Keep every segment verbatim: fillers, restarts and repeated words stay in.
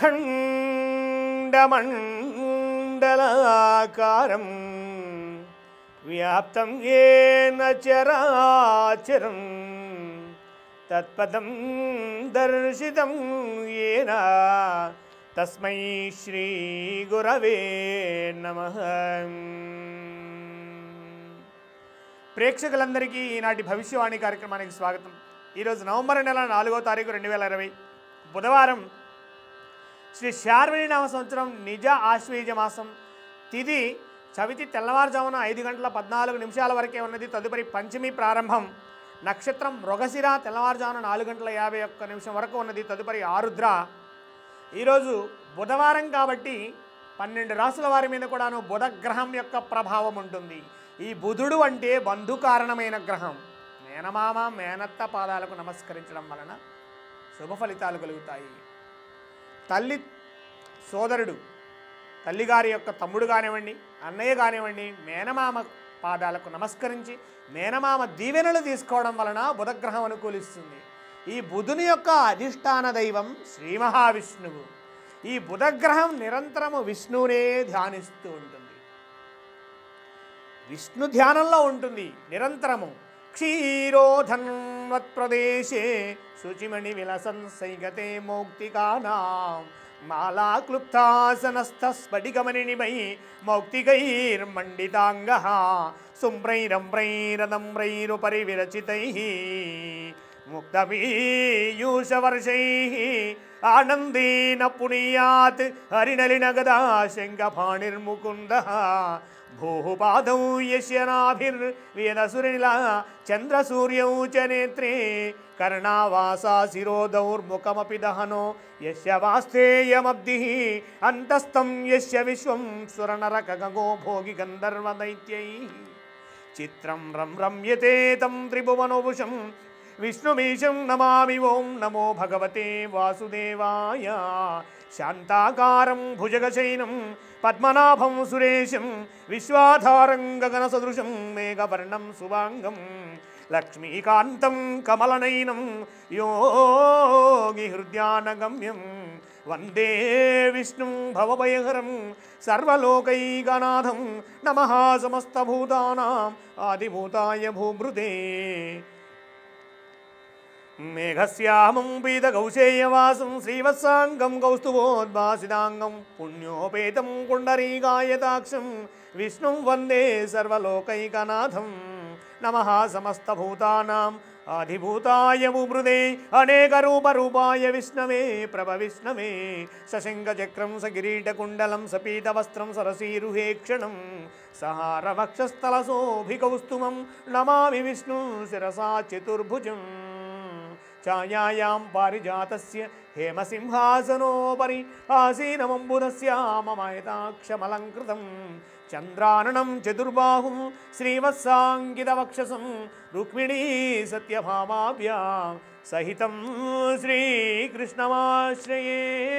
అఖండమండలాకారం వ్యాప్తం ఏన చరాచరం తత్పదం దర్శితం ఏన తస్మై శ్రీ గురవే నమః. ప్రేక్షకులందరికీ ఈనాటి భవిష్యవాణి కార్యక్రమానికి స్వాగతం. ఈరోజు నవంబర్ నెల నాలుగో తారీఖు రెండు వేల ఇరవై బుధవారం, శ్రీ శార్వరి నామ సంవత్సరం నిజ ఆశ్వయుజ మాసం. తిథి చవితి తెల్లవారుజామున ఐదు గంటల పద్నాలుగు నిమిషాల వరకే ఉన్నది. తదుపరి పంచమి ప్రారంభం. నక్షత్రం మృగశిర తెల్లవారుజామున నాలుగు గంటల యాభై ఒక్క నిమిషం వరకు ఉన్నది. తదుపరి ఆరుద్ర. ఈరోజు బుధవారం కాబట్టి పన్నెండు రాసుల వారి మీద కూడాను బుధ గ్రహం యొక్క ప్రభావం ఉంటుంది. ఈ బుధుడు అంటే బంధు కారణమైన గ్రహం. మేనమామ మేనత్త పాదాలకు నమస్కరించడం వలన శుభ ఫలితాలు కలుగుతాయి. తల్లి సోదరుడు, తల్లిగారి యొక్క తమ్ముడు కానివ్వండి, అన్నయ్య కానివ్వండి, మేనమామ పాదాలకు నమస్కరించి మేనమామ దీవెనలు తీసుకోవడం వలన బుధగ్రహం అనుకూలిస్తుంది. ఈ బుధుని యొక్క అధిష్టాన దైవం శ్రీ మహావిష్ణువు. ఈ బుధగ్రహం నిరంతరము విష్ణువునే ధ్యానిస్తూ ఉంటుంది. విష్ణు ధ్యానంలో ఉంటుంది నిరంతరము. క్షీరోధన్వత్ప్రదేశే శుచిమణి విలసన్ సైగతే మౌక్తికానాం మాలాక్లుప్తాసనస్థస్ఫటికమణినిమై మౌక్తికైర్మండితాంగః శుభ్రైరమ్రైరదమ్రైరుపరి విరచితైః ముక్తపీయూషవర్షైః ఆనందేన పునీయాత్ హరినలినగదా శంఖపాణిర్ముకుందః భూపాదౌ యస్య నాభిర్వేదసురనిలా చంద్రసూర్యౌ చ నేత్రే కర్ణావాసా శిరోదౌర్ముఖమపి దహనో యస్య వాస్తేయమబ్ధిః అంతస్థం యస్య విశ్వం సురనరకగో భోగి గంధర్వదైత్యైః చిత్రం రం రమ్యతే తం త్రిభువనోభుషం విష్ణుమీశం నమామి. ఓం నమో భగవతే వాసుదేవాయ. శాంతాకారం భుజగశయనం పద్మనాభం సురేశం విశ్వాధారం గగనసదృశం మేఘవర్ణం శుభాంగం లక్ష్మీకాంతం కమలనయనం యోగి హృద్యానగమ్యం వందే విష్ణుం భవభయహరం సర్వలోకైకనాథం నమః సమస్తభూతానాం ఆదిభూతాయ భూభృతే. మేఘశ్యామం పీతకౌశేయవాసం శ్రీవత్సాంగం కౌస్తుభోద్భాసితాంగం పుణ్యోపేతం పుండరీకాయతాక్షం విష్ణుం వందే సర్వలోకైకనాథం నమః సమస్తభూతానాం ఆదిభూతాయ భూభృతే అనేకరూపరూపాయ విష్ణవే ప్రభవిష్ణవే సశంఖచక్రం సకిరీటకుండలం సపీతవస్త్రం సరసీరుహేక్షణం సహారవక్షస్థలశోభికౌస్తుమం నమామి విష్ణు శిరసా చతుర్భుజం. ఛాయాయాం పారిజాతస్య హేమసింహాసనోపరి ఆసీనమంబుధస్యామమయతాక్షమలంకృతం చంద్రాననం చతుర్బాహుం శ్రీవత్సాంకితవక్షసం రుక్మిణీ సత్యభామాభ్యాం సహితం శ్రీకృష్ణమాశ్రయే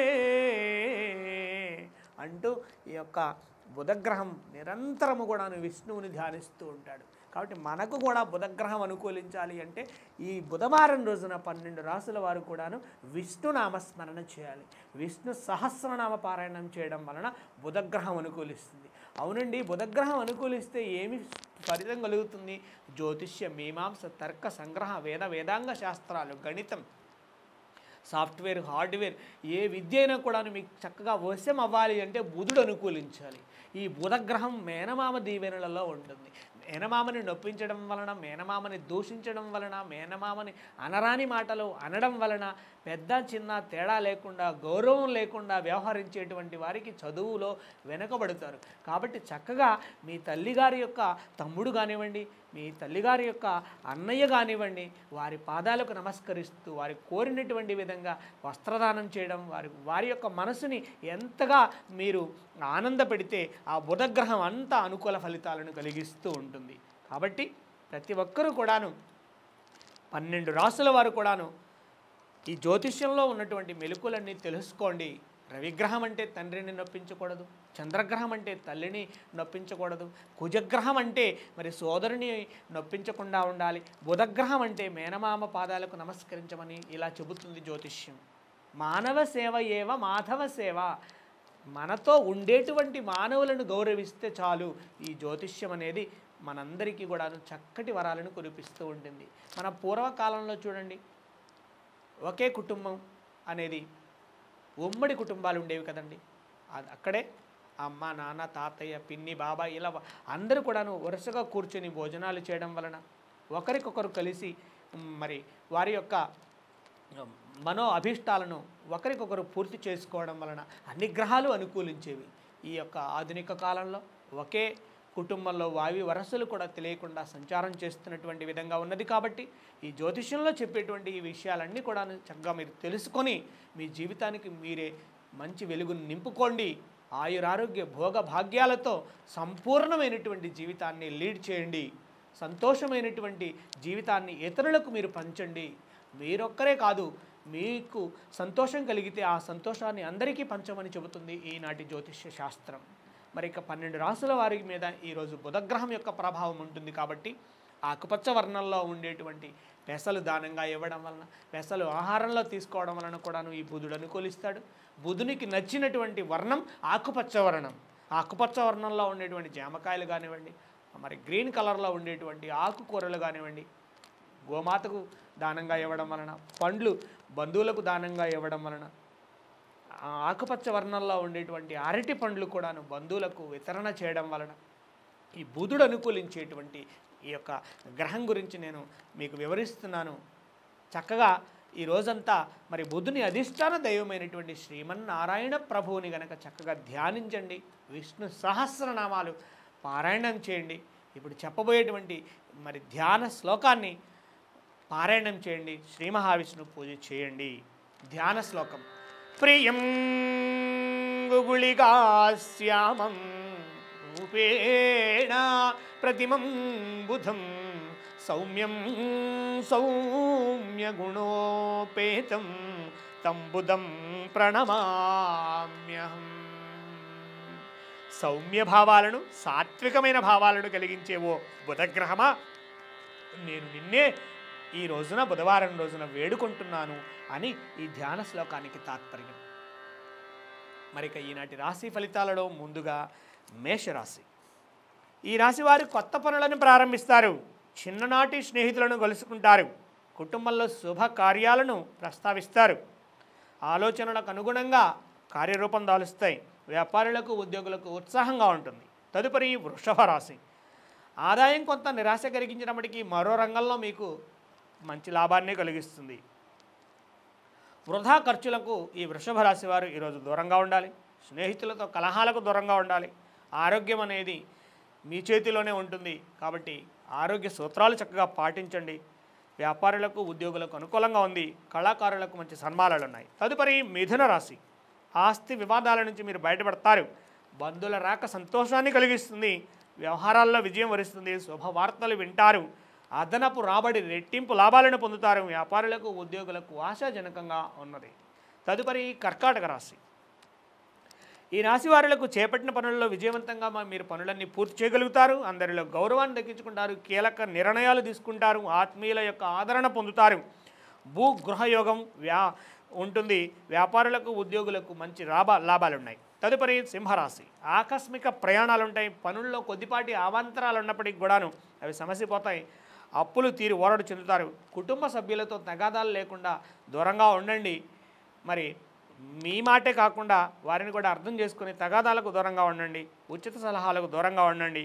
అంటూ ఈ యొక్క బుధగ్రహం నిరంతరము కూడా విష్ణువుని ధ్యానిస్తూ ఉంటాడు. కాబట్టి మనకు కూడా బుధగ్రహం అనుకూలించాలి అంటే ఈ బుధవారం రోజున పన్నెండు రాసుల వారు కూడాను విష్ణు నామస్మరణ చేయాలి. విష్ణు సహస్రనామ పారాయణం చేయడం వలన బుధగ్రహం అనుకూలిస్తుంది. అవునండి, బుధగ్రహం అనుకూలిస్తే ఏమి ఫలితం కలుగుతుంది? జ్యోతిష్య, మీమాంస, తర్క, సంగ్రహ, వేద వేదాంగ శాస్త్రాలు, గణితం, సాఫ్ట్వేర్, హార్డ్వేర్, ఏ విద్య అయినా కూడా మీకు చక్కగా వశం అవ్వాలి అంటే బుధుడు అనుకూలించాలి. ఈ బుధగ్రహం మేనమామ దీవెనలలో ఉంటుంది. మేనమామని నొప్పించడం వలన, మేనమామని దూషించడం వలన, మేనమామని అనరాని మాటలు అనడం వలన పెద్ద చిన్న తేడా లేకుండా, గౌరవం లేకుండా వ్యవహరించేటువంటి వారికి చదువులో వెనుకబడతారు. కాబట్టి చక్కగా మీ తల్లిగారి యొక్క తమ్ముడు కానివ్వండి, మీ తల్లిగారి యొక్క అన్నయ్య కానివ్వండి, వారి పాదాలకు నమస్కరిస్తూ వారి కోరినటువంటి విధంగా వస్త్రదానం చేయడం, వారి వారి యొక్క మనసుని ఎంతగా మీరు ఆనంద పెడితే ఆ బుధగ్రహం అంతా అనుకూల ఫలితాలను కలిగిస్తూ ఉంటుంది. కాబట్టి ప్రతి ఒక్కరూ కూడాను పన్నెండు రాసుల వారు కూడాను ఈ జ్యోతిష్యంలో ఉన్నటువంటి మెలకులన్నీ తెలుసుకోండి. రవిగ్రహం అంటే తండ్రిని నొప్పించకూడదు, చంద్రగ్రహం అంటే తల్లిని నొప్పించకూడదు, కుజగ్రహం అంటే మరి సోదరుని నొప్పించకుండా ఉండాలి, బుధగ్రహం అంటే మేనమామ పాదాలకు నమస్కరించమని ఇలా చెబుతుంది జ్యోతిష్యం. మానవ సేవ ఏవ మాధవ సేవ. మనతో ఉండేటువంటి మానవులను గౌరవిస్తే చాలు. ఈ జ్యోతిష్యం అనేది మనందరికీ కూడా చక్కటి వరాలను కురిపిస్తూ ఉంటుంది. మన పూర్వకాలంలో చూడండి, ఒకే కుటుంబం అనేది ఉమ్మడి కుటుంబాలు ఉండేవి కదండి. అది అక్కడే అమ్మ, నాన్న, తాతయ్య, పిన్ని, బాబాయ్ ఇలా అందరూ కూడాను వరుసగా కూర్చొని భోజనాలు చేయడం వలన ఒకరికొకరు కలిసి మరి వారి యొక్క మనో అభీష్టాలను ఒకరికొకరు పూర్తి చేసుకోవడం వలన అన్ని గ్రహాలు అనుకూలించేవి. ఈ యొక్క ఆధునిక కాలంలో ఒకే కుటుంబంలో వావి వరసలు కూడా తెలియకుండా సంచారం చేస్తున్నటువంటి విధంగా ఉన్నది. కాబట్టి ఈ జ్యోతిష్యంలో చెప్పేటువంటి ఈ విషయాలన్నీ కూడా చక్కగా మీరు తెలుసుకొని మీ జీవితానికి మీరే మంచి వెలుగును నింపుకోండి. ఆయురారోగ్య భోగ భాగ్యాలతో సంపూర్ణమైనటువంటి జీవితాన్ని లీడ్ చేయండి. సంతోషమైనటువంటి జీవితాన్ని ఇతరులకు మీరు పంచండి. మీరొక్కరే కాదు, మీకు సంతోషం కలిగితే ఆ సంతోషాన్ని అందరికీ పంచమని చెబుతుంది ఈనాటి జ్యోతిష్య శాస్త్రం. మరి ఇక పన్నెండు రాసుల వారి మీద ఈరోజు బుధగ్రహం యొక్క ప్రభావం ఉంటుంది. కాబట్టి ఆకుపచ్చ వర్ణంలో ఉండేటువంటి పెసలు దానంగా ఇవ్వడం వలన, పెసలు ఆహారంలో తీసుకోవడం వలన కూడాను ఈ బుధుడు అనుకూలిస్తాడు. బుధునికి నచ్చినటువంటి వర్ణం ఆకుపచ్చ వర్ణం. ఆకుపచ్చ వర్ణంలో ఉండేటువంటి జామకాయలు కానివ్వండి, మరి గ్రీన్ కలర్లో ఉండేటువంటి ఆకుకూరలు కానివ్వండి, గోమాతకు దానంగా ఇవ్వడం వలన, పండ్లు బంధువులకు దానంగా ఇవ్వడం వలన, ఆకుపచ్చ వర్ణంలో ఉండేటువంటి అరటి పండ్లు కూడాను బంధువులకు వితరణ చేయడం వలన ఈ బుధుడు అనుకూలించేటువంటి ఈ యొక్క గ్రహం గురించి నేను మీకు వివరిస్తున్నాను. చక్కగా ఈ రోజంతా మరి బుధుని అధిష్టాన దైవమైనటువంటి శ్రీమన్నారాయణ ప్రభువుని గనక చక్కగా ధ్యానించండి. విష్ణు సహస్రనామాలు పారాయణం చేయండి. ఇప్పుడు చెప్పబోయేటువంటి మరి ధ్యాన శ్లోకాన్ని పారాయణం చేయండి. శ్రీ మహావిష్ణు పూజ చేయండి. ధ్యాన శ్లోకం. ప్రియం గుగుళికాశ్యామం రూపేణ ప్రతిమం బుధం సౌమ్యం సౌమ్య గుణోపేతం తం బుధం ప్రణమామ్యహం. సౌమ్య భావాలను, సాత్వికమైన భావాలను కలిగించేవో బుధగ్రహమా, నేను నిన్నే ఈ రోజున బుధవారం రోజున వేడుకుంటున్నాను అని ఈ ధ్యాన శ్లోకానికి తాత్పర్యం. మరిక ఈనాటి రాశి ఫలితాలలో ముందుగా మేషరాశి. ఈ రాశి వారు కొత్త పనులను ప్రారంభిస్తారు. చిన్ననాటి స్నేహితులను కలుసుకుంటారు. కుటుంబంలో శుభ కార్యాలను ప్రస్తావిస్తారు. ఆలోచనలకు అనుగుణంగా కార్యరూపం దాలుస్తాయి. వ్యాపారులకు, ఉద్యోగులకు ఉత్సాహంగా ఉంటుంది. తదుపరి వృషభ రాశి. ఆదాయం కొంత నిరాశ కలిగించినప్పటికీ మరో రంగంలో మీకు మంచి లాభాన్ని కలిగిస్తుంది. వృధా ఖర్చులకు ఈ వృషభ రాశి వారు ఈరోజు దూరంగా ఉండాలి. స్నేహితులతో కలహాలకు దూరంగా ఉండాలి. ఆరోగ్యం అనేది మీ చేతిలోనే ఉంటుంది. కాబట్టి ఆరోగ్య సూత్రాలు చక్కగా పాటించండి. వ్యాపారులకు, ఉద్యోగులకు అనుకూలంగా ఉంది. కళాకారులకు మంచి సన్మానాలు ఉన్నాయి. తదుపరి మిథున రాశి. ఆస్తి వివాదాల నుంచి మీరు బయటపడతారు. బంధువుల రాక సంతోషాన్ని కలిగిస్తుంది. వ్యవహారాల్లో విజయం వరిస్తుంది. శుభవార్తలు వింటారు. అదనపు రాబడి, రెట్టింపు లాభాలను పొందుతారు. వ్యాపారులకు, ఉద్యోగులకు ఆశాజనకంగా ఉన్నది. తదుపరి కర్కాటక రాశి. ఈ రాశి వారులకు చేపట్టిన పనుల్లో విజయవంతంగా మీరు పనులన్నీ పూర్తి చేయగలుగుతారు. అందరిలో గౌరవాన్ని దక్కించుకుంటారు. కీలక నిర్ణయాలు తీసుకుంటారు. ఆత్మీయుల యొక్క ఆదరణ పొందుతారు. భూ గృహయోగం వ్యా ఉంటుంది. వ్యాపారులకు, ఉద్యోగులకు మంచి లాభ లాభాలు ఉన్నాయి. తదుపరి సింహరాశి. ఆకస్మిక ప్రయాణాలు ఉంటాయి. పనుల్లో కొద్దిపాటి అవాంతరాలు ఉన్నప్పటికీ కూడాను అవి సమసిపోతాయి. అప్పులు తీరి ఓరడు చెందుతారు. కుటుంబ సభ్యులతో తగాదాలు లేకుండా దూరంగా ఉండండి. మరి మీ మాటే కాకుండా వారిని కూడా అర్థం చేసుకుని తగాదాలకు దూరంగా ఉండండి. ఉచిత సలహాలకు దూరంగా ఉండండి.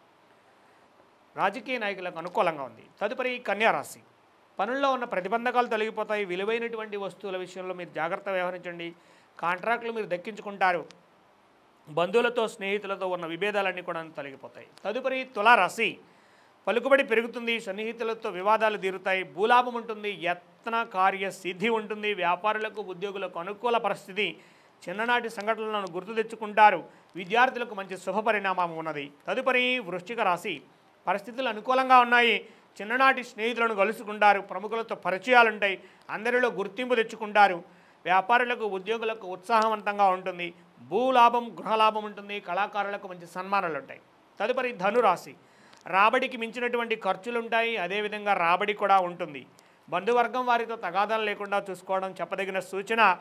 రాజకీయ నాయకులకు అనుకూలంగా ఉంది. తదుపరి కన్యారాశి. పనుల్లో ఉన్న ప్రతిబంధకాలు తొలగిపోతాయి. విలువైనటువంటి వస్తువుల విషయంలో మీరు జాగ్రత్త వ్యవహరించండి. కాంట్రాక్టులు మీరు దక్కించుకుంటారు. బంధువులతో, స్నేహితులతో ఉన్న విభేదాలన్నీ కూడా తొలగిపోతాయి. తదుపరి తులారాశి. పలుకుబడి పెరుగుతుంది. సన్నిహితులతో వివాదాలు తీరుతాయి. భూలాభం ఉంటుంది. యత్న కార్య సిద్ధి ఉంటుంది. వ్యాపారులకు, ఉద్యోగులకు అనుకూల పరిస్థితి. చిన్ననాటి సంఘటనలను గుర్తు తెచ్చుకుంటారు. విద్యార్థులకు మంచి శుభ పరిణామం ఉన్నది. తదుపరి వృశ్చిక రాశి. పరిస్థితులు అనుకూలంగా ఉన్నాయి. చిన్ననాటి స్నేహితులను కలుసుకుంటారు. ప్రముఖులతో పరిచయాలుంటాయి. అందరిలో గుర్తింపు తెచ్చుకుంటారు. వ్యాపారులకు, ఉద్యోగులకు ఉత్సాహవంతంగా ఉంటుంది. భూలాభం, గృహలాభం ఉంటుంది. కళాకారులకు మంచి సన్మానాలు ఉంటాయి. తదుపరి ధనురాశి. రాబడికి మించినటువంటి ఖర్చులు ఉంటాయి. అదేవిధంగా రాబడి కూడా ఉంటుంది. బంధువర్గం వారితో తగాదాలు లేకుండా చూసుకోవడం చెప్పదగిన సూచన.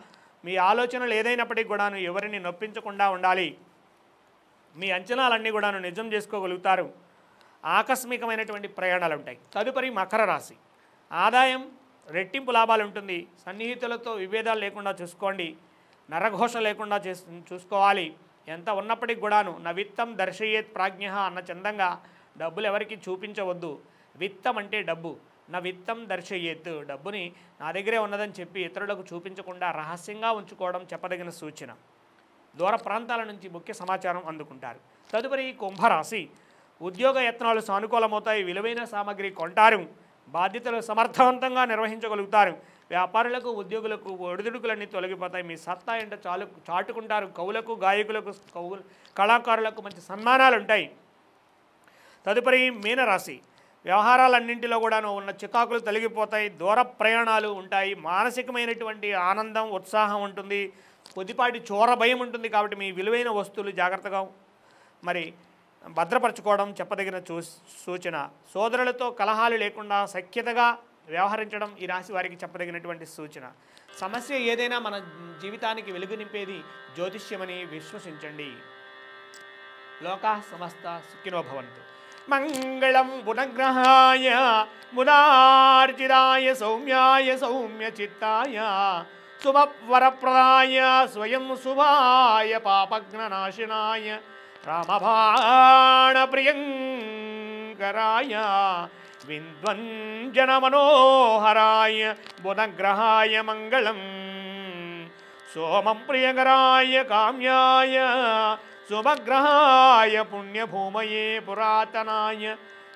మీ ఆలోచనలు ఏదైనప్పటికీ కూడాను ఎవరిని నొప్పించకుండా ఉండాలి. మీ అంచనాలన్నీ కూడాను నిజం చేసుకోగలుగుతారు. ఆకస్మికమైనటువంటి ప్రయాణాలు ఉంటాయి. తదుపరి మకర రాశి. ఆదాయం రెట్టింపు లాభాలు ఉంటుంది. సన్నిహితులతో విభేదాలు లేకుండా చూసుకోండి. నరఘోష లేకుండా చూసుకోవాలి. ఎంత ఉన్నప్పటికి కూడాను నా విత్తం దర్శయేత్ ప్రాజ్ఞ అన్న చందంగా డబ్బులు ఎవరికి చూపించవద్దు. విత్తం అంటే డబ్బు. నా విత్తం దర్శయేత్, డబ్బుని నా దగ్గరే ఉన్నదని చెప్పి ఇతరులకు చూపించకుండా రహస్యంగా ఉంచుకోవడం చెప్పదగిన సూచన. దూర ప్రాంతాల నుంచి ముఖ్య సమాచారం అందుకుంటారు. తదుపరి కుంభరాశి. ఉద్యోగ యత్నాలు సానుకూలమవుతాయి. విలువైన సామగ్రి కొంటారు. బాధ్యతలు సమర్థవంతంగా నిర్వహించగలుగుతారు. వ్యాపారులకు ఉద్యోగులకు ఒడిదుడుకులన్నీ తొలగిపోతాయి. మీ సత్తా ఏంటో చాలు చాటుకుంటారు. కవులకు గాయకులకు కవు కళాకారులకు మంచి సన్మానాలు ఉంటాయి. తదుపరి మీనరాశి. వ్యవహారాలన్నింటిలో కూడాను ఉన్న చికాకులు తొలగిపోతాయి. దూర ప్రయాణాలు ఉంటాయి. మానసికమైనటువంటి ఆనందం ఉత్సాహం ఉంటుంది. కొద్దిపాటి చోర భయం ఉంటుంది. కాబట్టి మీ విలువైన వస్తువులు జాగ్రత్తగా మరి భద్రపరచుకోవడం చెప్పదగిన చూ సూచన. సోదరులతో కలహాలు లేకుండా సఖ్యతగా వ్యవహరించడం ఈ రాశి వారికి చెప్పదగినటువంటి సూచన. సమస్య ఏదైనా మన జీవితానికి వెలుగు నింపేది జ్యోతిష్యమని విశ్వసించండి. లోకా సమస్త సుఖినో భవంతు. మంగళం బుధగ్రహాయ ముదార్జితాయ సౌమ్యాయ సౌమ్య చిత్తాయ శుభవరప్రదాయ స్వయం శుభాయ పాపఘ్ననాశనాయ రామబాణ ప్రియంకరాయ విద్వంజన మనోహరాయ బుధగ్రహాయ మంగళం. సోమం ప్రియకరాయ కామ్యాయ శుభగ్రహాయ పుణ్యభూమయే పురాతనాయ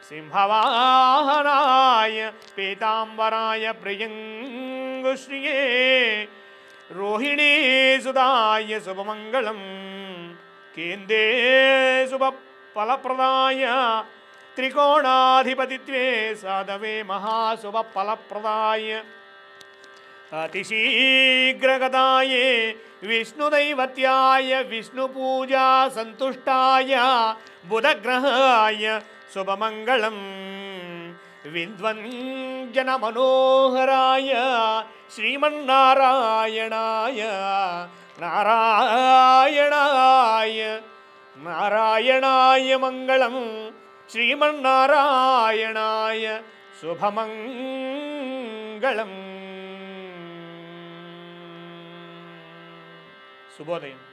సింహవాహనాయ పీతాంబరాయ ప్రియంగుశ్రియే రోహిణీ సుదాయ శుభమంగళం. కేంద్రే శుభ ఫలప్రదాయ త్రికోణాధిపతిత్వే సాధవే మహాశుభ ఫలప్రదాయ అతిశీఘ్రగతాయే విష్ణుదైవత్యాయ విష్ణుపూజా సంతుష్టాయ బుధగ్రహాయ శుభమంగళం. విద్వంజన మనోహరాయ శ్రీమన్నారాయణాయ నారాయణాయ నారాయణాయ మంగళం. శ్రీమన్నారాయణాయ శుభమంగళం. శుభోదయం.